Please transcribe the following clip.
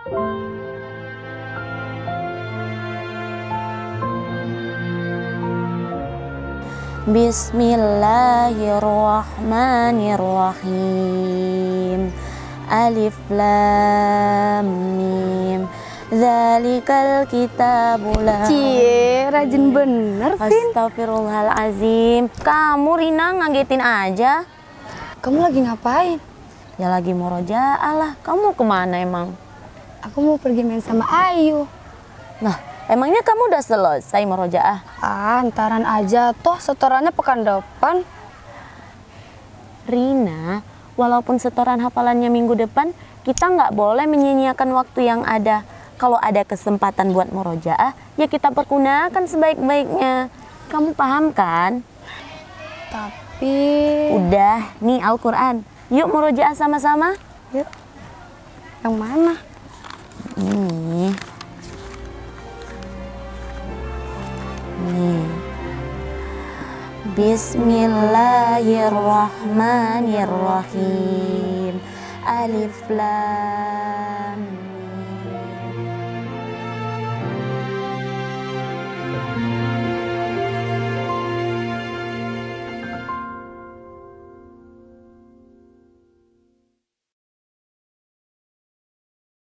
Bismillahirrahmanirrahim. Alif lam mim. Dzalikal kitabu la. Cie, rajin bener, Vin. Astagfirullahalazim. Kamu Rina ngagetin aja. Kamu lagi ngapain? Ya lagi murojaah lah. Kamu kemana emang? Aku mau pergi main sama Ayu. Nah, emangnya kamu udah selesai murojaah? Ah, antaran aja. Toh setorannya pekan depan. Rina, walaupun setoran hafalannya minggu depan, kita nggak boleh menyia-nyiakan waktu yang ada. Kalau ada kesempatan buat murojaah, ya kita pergunakan sebaik-baiknya. Kamu paham kan? Tapi... Udah, nih Al-Quran. Yuk murojaah sama-sama. Yuk. Yang mana? Ini. Nih. Bismillahirrahmanirrahim. Alif lam